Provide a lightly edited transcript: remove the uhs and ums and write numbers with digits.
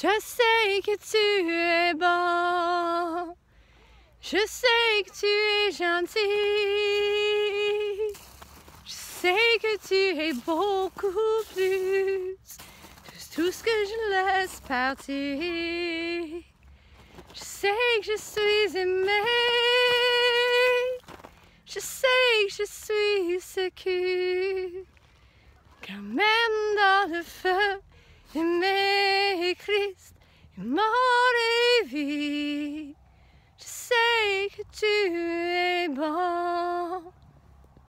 Je sais que tu es bon, je sais que tu es gentil, je sais que tu es beaucoup plus que tout ce que je laisse partir. Je sais que je suis aimée, je sais que je suis sécure, quand même dans le feu. Aimer Christ est mort et vie. Je sais que tu es bon.